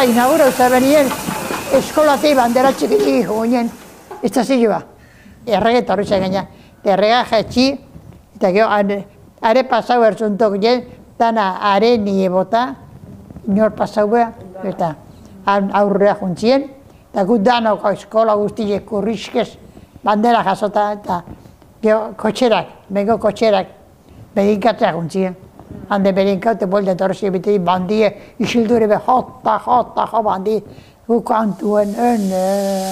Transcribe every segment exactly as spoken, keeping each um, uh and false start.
inaugura uzabenien eskolati bandera txikiti goinen estazioa. Errege torritza gaina. Errega jetxi, eta gero are pasau ertzuntok jen, dana are nire bota, inor pasau beha, eta aurrea juntzien, eta gut danoko eskola guztiek kurrizkez bandera jasota, eta gero kotxerak, bengo kotxerak, bedinkatzea juntzien. Hande bedinkaute bolde torrizia bitei bandie, isildure be jota, jota, jo bandi, guk antuen, ene.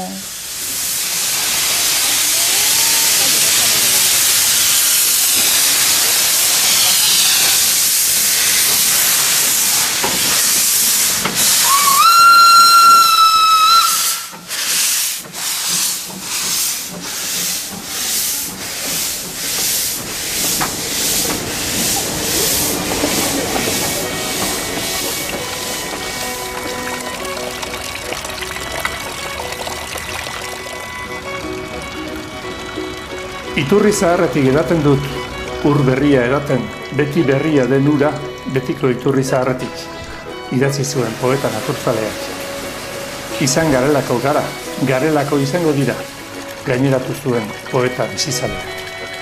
Iturri zaharretik edaten dut, ur berria edaten, beti berria den ura, betiko iturri zaharretik, idatzi zuen poeta naturzaleak. Izan garelako gara, garelako izango dira, gaineratu zuen poeta bizizaleak.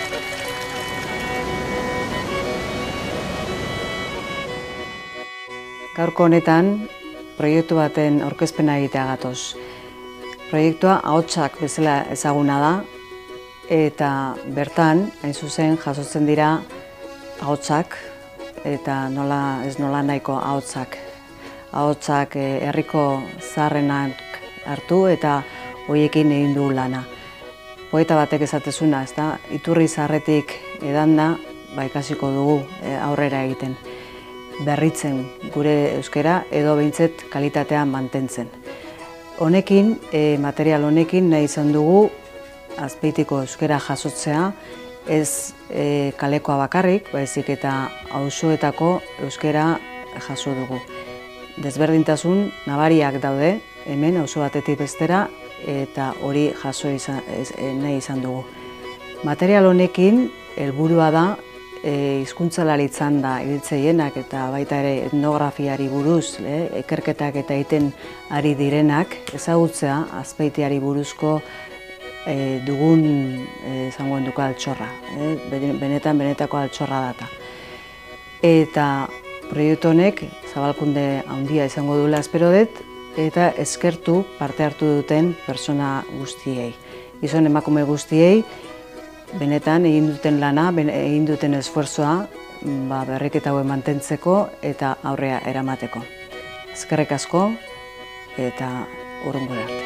Gaurko honetan, proiektu baten aurkezpena egitea gatoz. Proiektua ahotsak bezala ezaguna da, eta bertan, hain zuzen, jasotzen dira ahotsak, eta nola, ez nola nahiko ahotsak. Ahotsak herriko zaharrenak hartu eta hoiekin egin du lana. Poeta batek esatezuna, ez da, iturri zaharretik edanda, ba ikasiko dugu aurrera egiten. Berritzen gure euskara edo behintzet kalitatea mantentzen. Honekin, material honekin nahi izan dugu Azpeitiko euskara jasotzea, ez kalekoa bakarrik, baizik eta auzoetako euskara jaso dugu. Desberdintasun nabariak daude, hemen auzo batetik bestera, eta hori jaso nahi izan dugu. Material honekin, helburua da, hizkuntzalaritzan da ibiltzeienak eta baita ere etnografiari buruz, ikerketak eta egiten ari direnak, ezagutzea Azpeitiari buruzko dugun zangoen duko altxorra, benetan benetako altxorra data. Eta proiektu honek zabalkunde handia izango duela espero dut, eta eskertu parte hartu duten persona guztiei. Gizon emakume guztiei, benetan egin duten lana, egin duten esfuerzoa berriketa hau mantentzeko eta aurrea eramateko. Eskerrik asko eta hurrengora arte.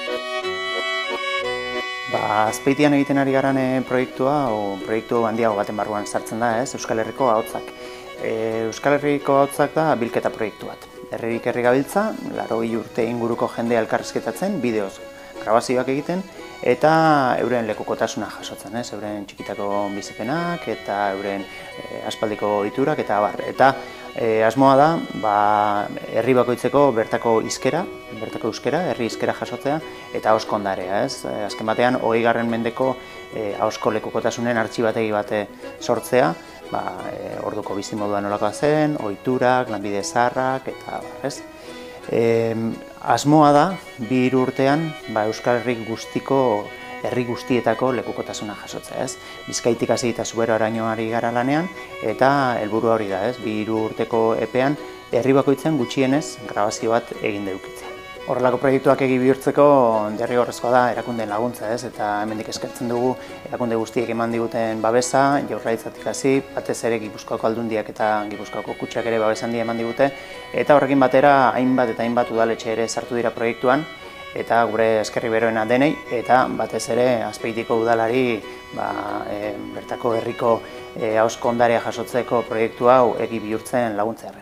Azpeitian egiten ari garan proiektua, o proiektu handiago baten barruan sartzen da, ez, Euskal Herriko ahotsak. Euskal Herriko ahotsak da bilketa proiektu bat. Herririk herri gabiltza, laurogei urte inguruko jendea elkarrizketatzen, bideoz grabazioak egiten, eta euren lekukotasuna jasotzen, ez, euren txikitako bizipenak, eta euren aspaldiko ohiturak, eta abar. Eta asmoa da, herri bakoitzeko bertako hizkera, bertako euskera, herri hizkera jasotzea, eta ahozko ondarea, ez. Azken batean, hogei garren mendeko ahozko lekukotasunen artxibategi bate sortzea, orduko bizimodua nolakoa zen, ohiturak, lanbide zaharrak, eta abar, ez. Asmoa da, bi hiru urtean, Euskal Herri guztiko, herri guztietako lekukotasuna jasotzea, ez. Bizkaitik hasi eta Zuberoaraino ari gara lanean, eta helburua hori da, ez. Bi hiru urteko epean, herri bakoitzen gutxienez grabazio bat egin edukitzea. Horrelako proiektuak egi bihurtzeko derrigorrezkoa da erakundeen laguntza, ez, eta hemendik eskertzen dugu erakunde guztiek eman diguten babesa, Jaurlaritzatik hasi, batez ere Gipuzkoako Aldundiak eta Gipuzkoako Kutxak ere babes handia eman digute, eta horrekin batera hainbat eta hainbat udaletxe ere sartu dira proiektuan, eta gure eskerri beroena denei, eta batez ere Azpeitiko udalari bertako herriko ahozko ondarea jasotzeko proiektu hau egi bihurtzen laguntzearren.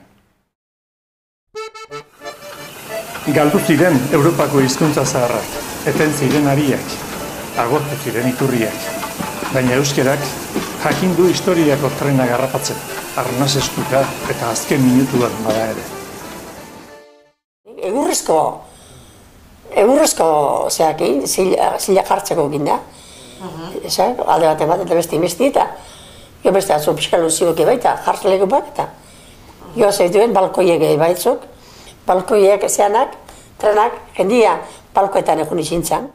Galdu ziren Europako hizkuntza zaharrak, eten ziren hariak, agortu ziren iturriak, baina euskerak jakin du historiako trena garrapatzen, arnaz eskuta eta azken minutuan bada ere. Egurrezko, egurrezko zeakin, zila jartzeko egin da. Alde bate bat eta beste imesti eta jo beste atzu pixka luzioke baita, jartzaleko bat eta jo zeituen balkoiek baitzuk. balkoiek ezeanak, trenak, jendia balkoetan egun izintzan.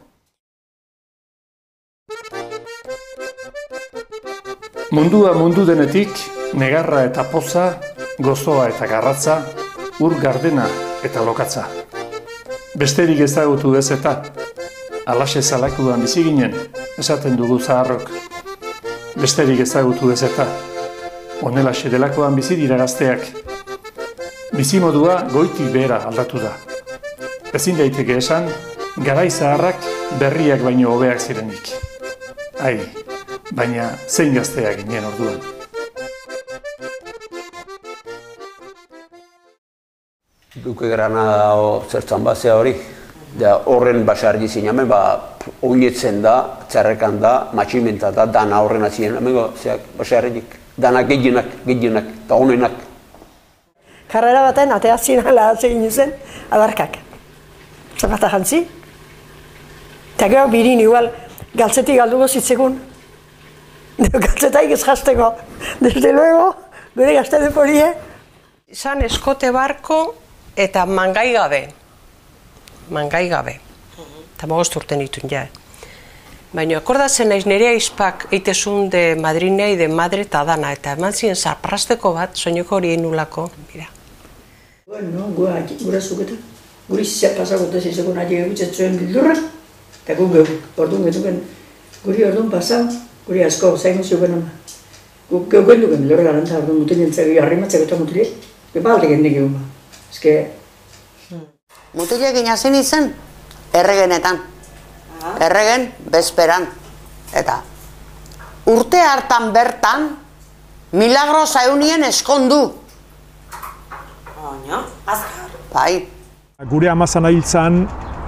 Mundua mundu denetik, negarra eta poza, gozoa eta garratza, ur gardena eta lokatza. Besterik ezagutu ez eta, alaxe zalakuan bizi ginen, esaten dugu zaharrok. Besterik ezagutu ez eta, honelaxe delakoan bizi dira gazteak. Bizimodua goitik behera aldatu da. Ezin daiteke esan, garai zaharrak berriak baino hobeak zirenik. Ai, baina zein gazteak ginen orduan. Duke Granada zertzan bazea hori, horren basarri zinamen, oinetzen da, txarrekan da, matximenta da, dana horren atzien, amengo, basarritik, dana gehienak, gehienak, eta honenak. Karrera baten, ateatzen ala atzegin zen, abarkak. Zapata jantzi. Eta gero birin igual, galtzetik galduko zitzegun. Galtzetaik ez jazteko. Desde luego, gure gazte de polie. Izan eskote barko eta mangai gabe. Mangai gabe. Eta mogost urten ditun ja. Baina akordatzen naiz nire aizpak eitezun de madrinei, de madre eta dana. Eta eman ziren zarprasteko bat, soineko hori nulako. Mira. Bueno, gura zuketa. Guri zizia pasagote zizekun aile egutzen zuen bildurra. Eta gu orduan getuken guri orduan pasau, guri asko zaino zioken ama. Gu geuken duken bildurra garanta orduan mutilen zegi harrimatzeko eta mutile. Bepa alde gendik egun ba. Ezke... Mutilek inazen izen, erregenetan. Erregen, bezperan. Eta urte hartan bertan, milagro zaunien eskondu. Baina, azkar. Bai. Gure amazan ahiltzan,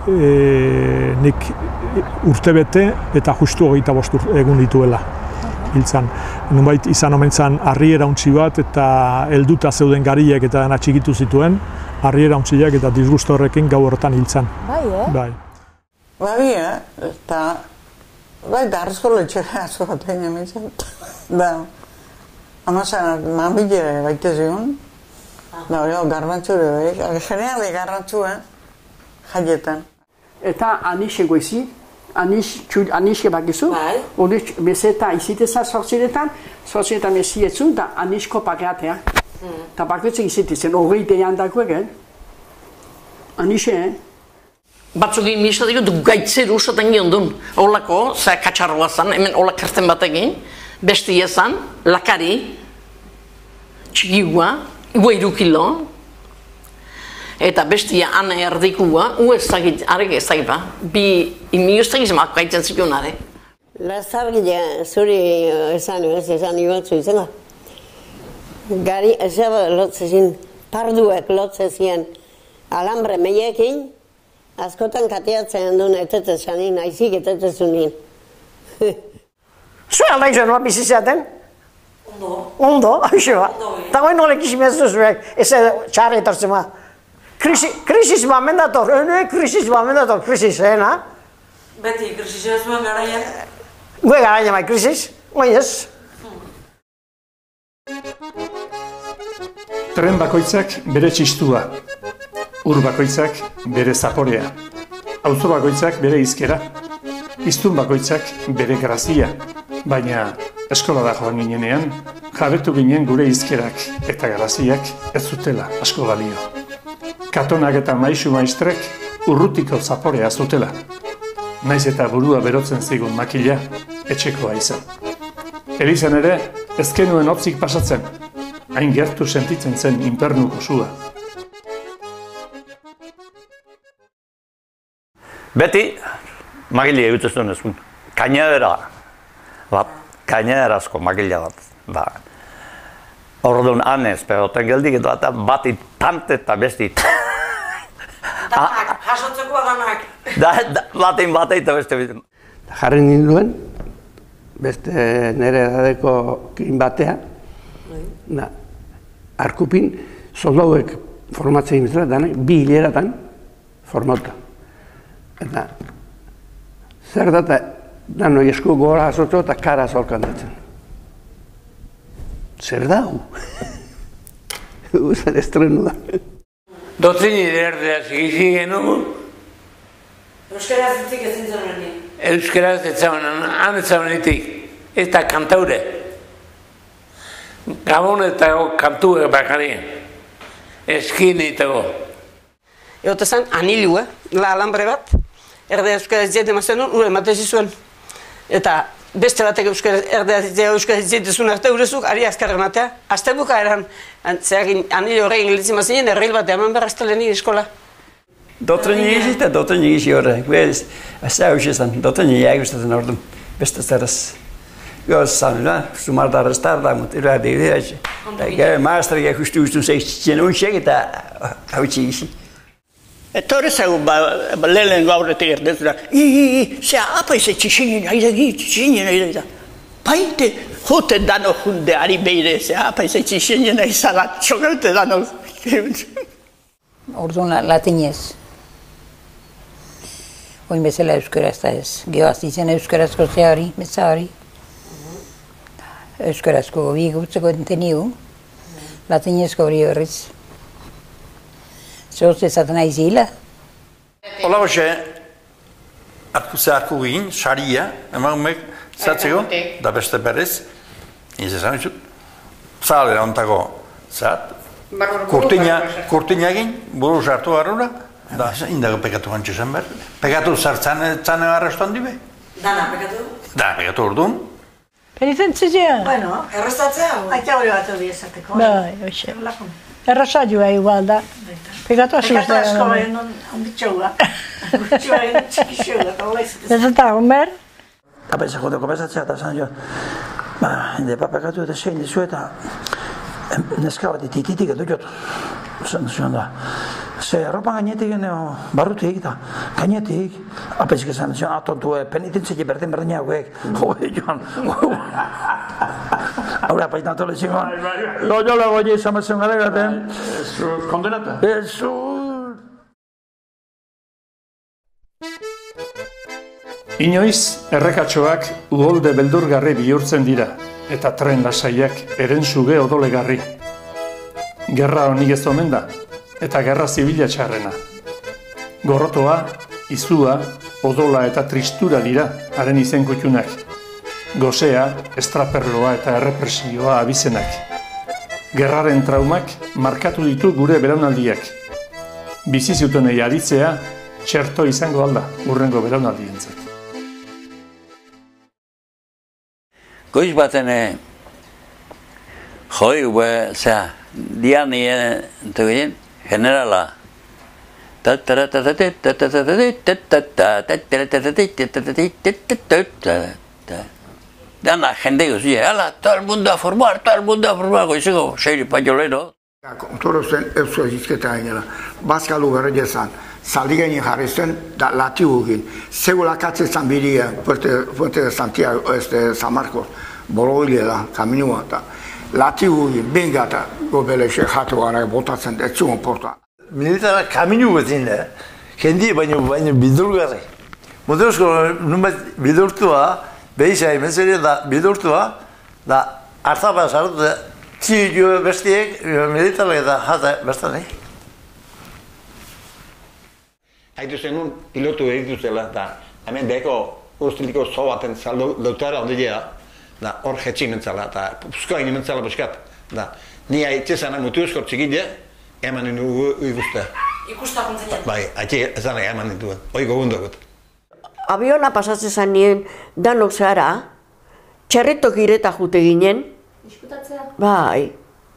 e, nik urtebete eta justu hogeita bost egun dituela hiltzan. Nunbait izan omen zan harri erauntzi bat eta helduta zeuden gariek eta dena txikitu zituen, harri erauntziak eta disgusto horrekin gau horretan hiltzan. Bai, eh? Bai. Bai, eh? Eta... Bai, da arrezko lotxera asko batean emitzen. Da... Amazan, manbile baite zion. Da, hori, garrantzu ere, bai. Generali garrantzu, eh? Jaietan. Eta anixe goizi, anixe bakizu, hori bezeta iziteza sortziretan, sortziretan mezietzu, eta anisko pakeatea. Eta bakoitzek izitezen, hori tean dakoek, eh? Anixe, eh? Batzuk egin misa dugu, du gaitzeru usaten giondun. Olako, zera katxarroa zan, hemen olak karten bat egin, besti ezan, lakari, txigigua, igua iru kilo, eta bestia ane erdikua, u ez dakit, arek ez dakit ba, bi imi ez dakit zemak gaitzen zikun are. Lazargile, zuri esan, ez esan ibatzu izela. Gari, ez lotzezin, parduek lotzezien alambre meiekin, askotan kateatzen duen etetezanin, aizik etetezunin. Zue aldaik zuen bat bizizaten? Ondo. Ondo, haixo ba. Eta goi nolek isimezu zuek, ez txarri etortzen ba. Krisis ba mendator, ene krisis ba mendator, krisis, eh, na? Beti, krisis ez zuen garaia? Gue garaia bai, krisis, goi ez. Tren bakoitzak bere txistua, ur bakoitzak bere zaporea, auzo bakoitzak bere hizkera, hiztun bakoitzak bere grazia, baina eskola da joan ginenean, jabetu ginen gure hizkerak eta graziak ez zutela asko balio. Katonak eta maisu maistrek urrutiko zaporea zutela. Naiz eta burua berotzen zigun makila, etxekoa izan. Elizan ere, ez genuen hotzik pasatzen, hain gertu sentitzen zen infernuko sua. Beti, magila egituzten ezun. Kainadera, ba, kainaderazko magila bat. Ba. Orduan anez, pegoten geldik eta batit tante eta bestit. Danak, jasotzeko danak. Batin batei eta beste bitzen. Jarri ninduen, beste nire edadeko kin batea, arkupin soldauek formatzen izan, danak bi hileratan formauta. Eta zer data, danoi esku gora azotzo eta kara zolkandatzen. Zer da hu? Uzen estrenu da. Dotrini erdeaz egizi genugu. Euskaraz ditzik ezin zaunenik. Euskaraz ez zaunen, han ez zaunetik. Eta kantaure. Gabon eta kantu bakarien. Eskin eta go. Egote zen, anilu, eh? La alambre bat. Erdea euskaraz diet emazten duen, ure ematezi zuen. Eta beste batek erdea euskaraz dietezun arte urezuk, ari azkarra ematea. Azte buka eran, anilu horrein gilitzi mazinen, erril bat eman behar aztelenik eskola. Dotrini egizi eta dotrini egizi horre. Ez da hausiezan, dotrini egizatzen orduan, beste zeraz. Goz zan, sumar restar da, mutera dira. Gero maastrik justu justu zeitzen untxek eta hautsi egizi. Eta hori zego, lehen gaurretik erdetura, i, i, i, zea, apa izan txixinen aida gi, txixinen aida gi. Paite, jote dano junde ari beire, zea, apa izan txixinen aizala, txokelte dano. Orduan latinez. Oin bezala euskaraz da ez. Geoaz izan euskarazko zea hori, beza hori. Euskarazko bi gutzeko entenigu, latinezko hori horriz. Zoz ezaten nahi zila. Ola hoxe, hartu zeharko egin, saria, emakumek, zatzeko, da beste berez, ez esan ditut, zahalera ontako, zat, kurtina egin, buruz hartu garrura, da, indago pekatu gantxe zen behar. Pekatu zartzan etzane arrestuan dibe. Dana, pekatu? Da, pekatu orduan. Penitentzia. Bueno, errestatzea? Aita hori bat hori esateko. Bai, hoxe. Errasaioa igual da. Pekatu asko ez da. Pekatu asko egin onditxoa. Gutxoa egin txikixoa. Ez eta gomer? Apaiza jodeko bezatzea eta zan jo. Ba, hinde pa pekatu eta zein dizu eta neska bat itititik edo jotu. Zan zuen da. Ze erropan gainetik geneo barrutik eta gainetik. Apaizik esan zion, atontu penitentzeki berdin berdin hauek. Jode joan. Ahora apaiz natole zion. Loio lago je izan bazen gara gaten. Kondenata? Eso. Inoiz, errekatxoak uholde beldurgarri bihurtzen dira, eta tren lasaiak erensuge odolegarri. Gerra honik ez omen da, eta gerra zibila txarrena. Gorrotoa, izua, odola eta tristura dira haren izen kutxunak. Gozea, estraperloa eta errepresioa abizenak. Gerraren traumak markatu ditu gure belaunaldiak. Bizi zutenei aditzea, txerto izango alda urrengo belaunaldientzat. Goiz baten, joi, zera, dian nien, entogeien, generala. Dana, jende guzti, ala, todo el mundo a formar, todo el mundo a formar, goizeko, seiri paiolero. Kontoro zen eusko ezizketa gainera, bazkalu berre zan, zaldi gainin jarri zen, da lati gugin. Segula katzetan biria, Fuente de Santiago, este, San Marcos, boroile da, kaminua eta lati gugin, benga eta gobelexe jatu gara botatzen, ez zuen porta. Militara kaminu betin da, jendi baino baino bidurgarri. Motorozko nunbait bidurtua, behizai menzeri da bidurtua, da hartapa sartu da, txio bestiek, militara eta jata bestan, eh? Haitu zenun pilotu egitu zela, eta hemen deko ustiliko zo baten saldo doktara ondilea, da hor jetxi mentzala, eta puzkoa ini mentzala buskat. Da, ni haitzezana mutu eskor txikide, eman ninu uguzta. Ikusta kontzaian? Bai, haitxe ezana eman nintuen, hoi gogundogut. Abiona pasatzen zen nien danok zehara, txerritok ireta jute ginen. Diskutatzea? Bai.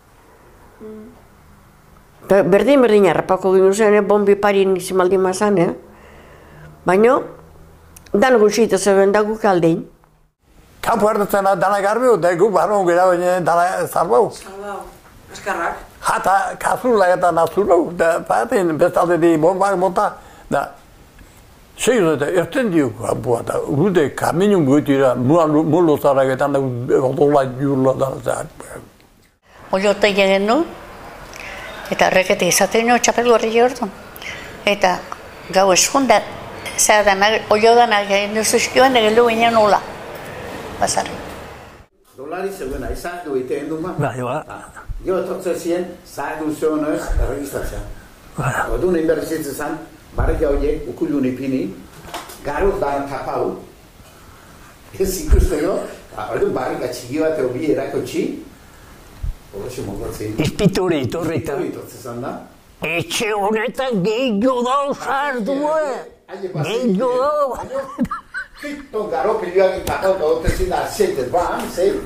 Berdin-berdin harrapako ginen zen, bombi pari nizimaldi mazan, eh? Baina, dan guztieta zeben da guk aldein. Kampu erdatzen dana garbi, da gu barron gara baina dana zarbau. Zarbau, eskarrak. Jata kazula eta nazurau, da paten bestalde di bombak monta, da segizu eta erten dio kampua, da gude kaminun goitira, mulo zaraketan da odola jurla da zahar. Oliote egin du, eta horrekete izaten nio txapelu horri jordu. Eta gau eskunda, olio danak egin duzuzkioan egin ginen nola. Basarri. Dolari zegoena, izan du egiten du ma? Bai, ba. Gero etortzen ziren, zahetu zuen ez, erregistratzea. Orduan egin behar izatzen zen, barrika horiek, ukulun ipini, garoz da tapau, ez ikusteko, orduan barrika txiki bat edo bi erakotxi, horrexe mokotzen. Izpiture itorreta. Itortzen da. Etxe honetan gehiago dau sardue. Gehiago dau. Kito garo pilioak tapau da otezin da zetez ban, zei.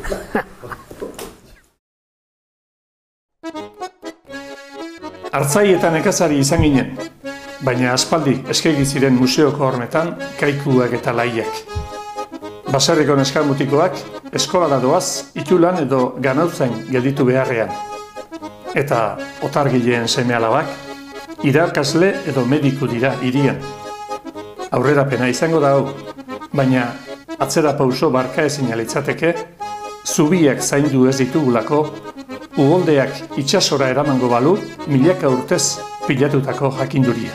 Artzai eta nekazari izan ginen, baina aspaldi eskegi ziren museoko hormetan kaikuak eta laiak. Baserriko neskamutikoak eskolara doaz itulan edo ganauzain gelditu beharrean. Eta otargileen seme-alabak irakasle edo mediku dira hirian. Aurrerapena izango da hau, baina atzera pauso barka ezin litzateke, zubiak zaindu ez ditugulako, uholdeak itsasora eramango balu, milaka urtez pilatutako jakinduria.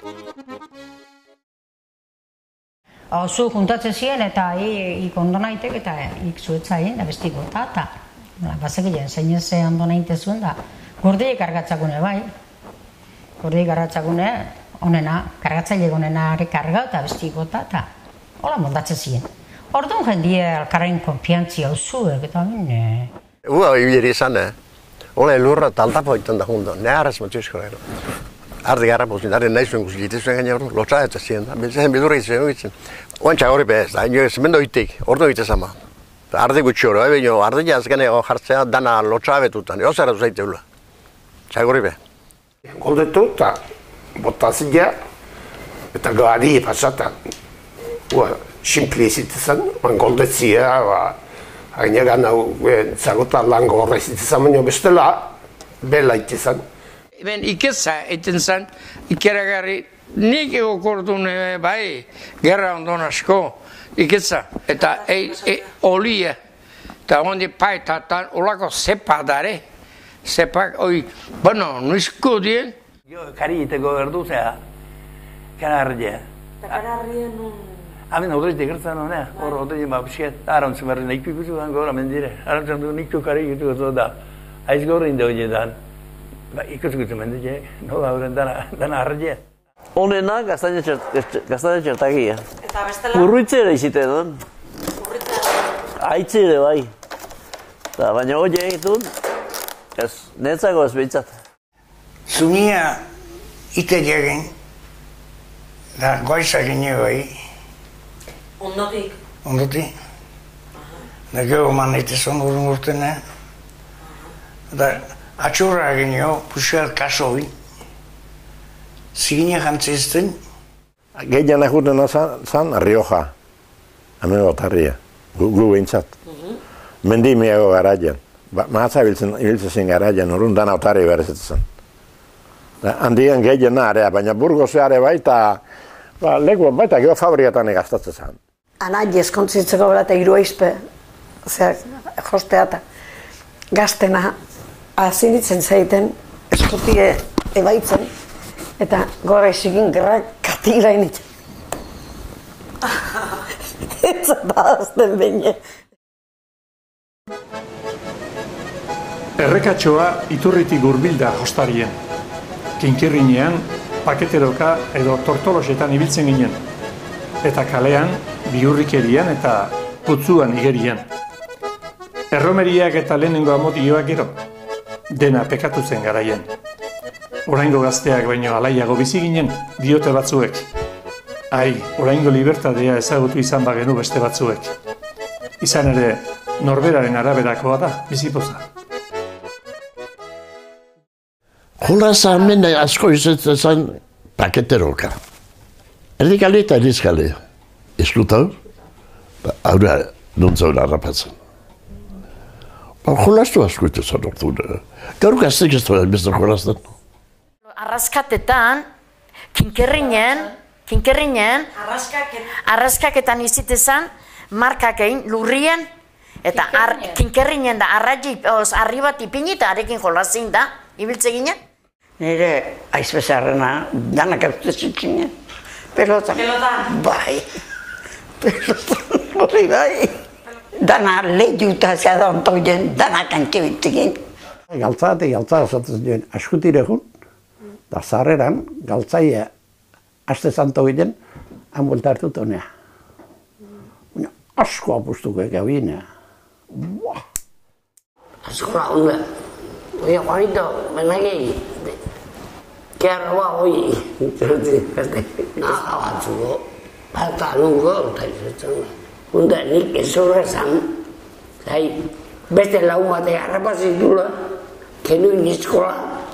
Zu juntatzen ziren eta ik ondo naitek eta ik zuetzaien da bestiko eta bazekien zein ze ondo naite zuen da gordiek kargatzakune bai. Gordiek kargatzakune onena, kargatzaile onena are karga eta bestiko eta hola montatzen ziren. Orduan jendie alkarren konfiantzia uzuek eta mine. Ua ibili izan, eh? Ola elurra taltapo egiten da junto, ne arraz matxusko gero. Ardi gara pozin, ardi nahi zuen guztitu zuen gaina ordu, lotza eta ziren, biltzen bidurri izan egitzen. Oantxa hori behaz, da, ino zemendo itik, ordu egiten zama. Ardi gutxi hori, ebe ino, ardi jazken ego jartzea dana lotza abetutan, eo zara duzaite hula. Txagorri behaz. Goldetu eta botazia eta gari pasatan. Ua, simpli izitzen, goldetzia, hain egan hau zagota lan gorra izitzen, baina bestela bela itizan. Ben iketza eten zen, ikeragarri, nik ego kordun bai, gerra ondon asko, iketza. Eta olia, eta ondi paetatan, olako zepa dare, zepak, oi, bueno, nuizko dien. Jo, kari iteko gerdu zea, kanarria. Eta kanarria nun... Hemen odreite gertzen honea, hor odreite ma pixket, arantzen berri nahi pikutu dan gora mendire, arantzen du nikko kari gitu gozo da, aiz gorri inde horietan. Ba, ikutukutu mendile, nola horren dana harria. Honena gaztaina txertakia. Eta bestela? Urruitzera izite duen. Urruitzera? Aitzire bai. Ta, baina hori egitun, ez, netzako ez behitzat. Zumia ite jegen, da goizak ine bai. Ondotik? Ondotik. Da gero man ite zon urun urtene. Da atxurra egin jo, puxuat kaso bin. Zigine jantzizten. Gehian egiten zan, Rioja. Hemen gotarria, gu behintzat. Mendi miago garaian. Mahatza ibiltzen zen garaian, urun dana otarri berezetzen. Handian gehiena area, baina Burgosea bai, eta leku baita geho fabrikatan egaztatzen zen. Anai eskontzitzeko bera eta hiru aizpe, jostea eta gaztena azinitzen zaiten, eskutie ebaitzen, eta gora izigin gerra katira initzen. Ez eta azten beine. Errekatxoa iturritik hurbilda jostarien. Kinkirrinean, paketeroka edo tortolosetan ibiltzen ginen. Eta kalean, bihurrikerian eta putzuan igerian. Erromeriak eta lehenengo amotioak gero, dena pekatu zen garaien. Oraingo gazteak baino alaiago bizi ginen, diote batzuek. Ai, oraingo libertadea ezagutu izan bagenu beste batzuek. Izan ere, norberaren araberakoa da, bizipoza. Jolas hemen asko izatzen zen paketeroka. Erdikale eta erizkale. Eskuta hor, haura nuntzaun harrapatzen. Jolastu asko ite zen ordu. Gaur gaztek ez da bezta jolazten. Arraskatetan, kinkerrinen, kinkerrinen, arraskaketan izitezan, markakein, lurrien, eta kinkerrinen da arraji, arri bat ipinita arekin jolazin da, ibiltze ginen. Nire aizbezarrena danak autezitzinen. Pelota. Pelota? Bai. Pelota, hori bai. Dana lehiuta zera ontoien, danak antibitzikin. Galtza eta galtza osatzen duen askutire jun, Eta zarreran, galtzaia, aste zanto ginen, han buelta hartut honea. Asko apustuko eka binea. Buah! Askola honda. Oye, Juanito, ven aquí. ¿Qué arroba hoy? Nada batzuko. Bata nungo, eta izatzen. Hunda nik ez horrezan. Zai, beste lagun batek harrapazitula, kenuen nizkola.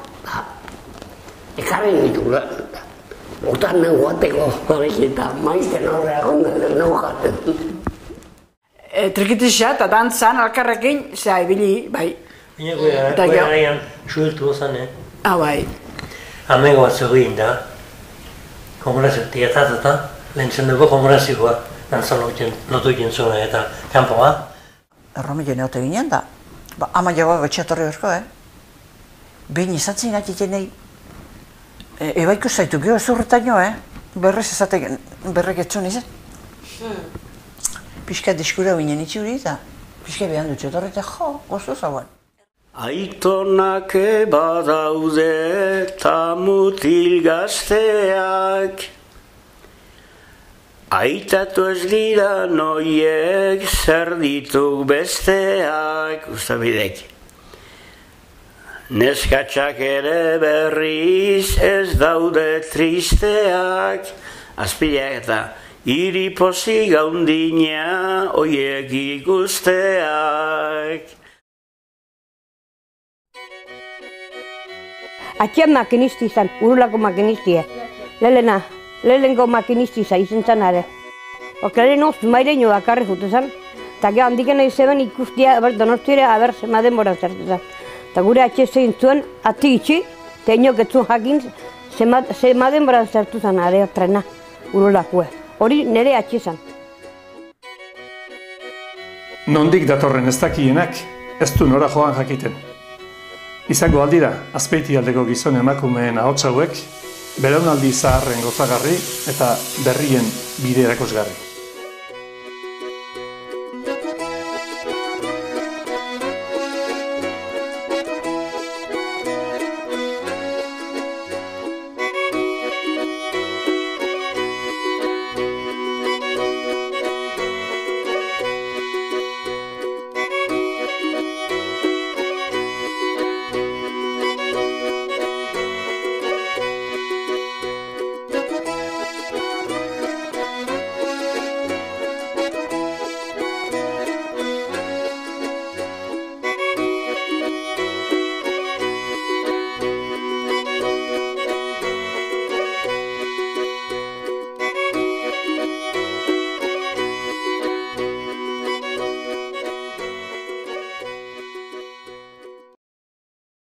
Ekarri nitula. Otan nago bateko horrekita, maiten horreak ondaten nago jaten. Trikitisa eta dantzan alkarrekin, zera, ibili, bai. Baina goea gaian sueltu ozan, eh? Ah, bai. Amengo bat zegoen da, kongurazio tiatatuta, lehen zen dugu kongurazioa, dantzan lotu egin zuen eta kanpoa. Erromile neote ginen da, ba, ama jagoa betxatorri berko, eh? Behin izatzen gatiten nahi, ebaiko zaitu geho ez urretaino, eh? Berrez ezaten, berrek etzun izan. Piskat diskura binen itxuri eta piskat behan dutxe etorri eta jo, gozo zauan. Aitonak badaude eta mutil gazteak, aitatu ez dira noiek zer dituk besteak, ustabidek. Neskatxak ere berriz ez daude tristeak, azpileak eta iri pozik gaundina oiek ikusteak. Atxean makinisti izan, urulako makinistia. Lelena, lehenko makinisti izan izan zan are. Oke, lehen oz, maireño bakarri jute zan. Eta gero handiken nahi zeben ikustia, donostiare, haber, zema denbora zertu zan. Eta gure atxe zegin zuen, ati itxi, eta inok etzun jakin, zema denbora zertu zan are, trena, urulakue. Hori nire atxe zan. Nondik datorren ez dakienak, ez du nora joan jakiten. Izango aldira, Azpeiti aldeko gizon emakumeen ahots hauek, belaunaldi zaharren gozagarri eta berrien bide erakusgarri.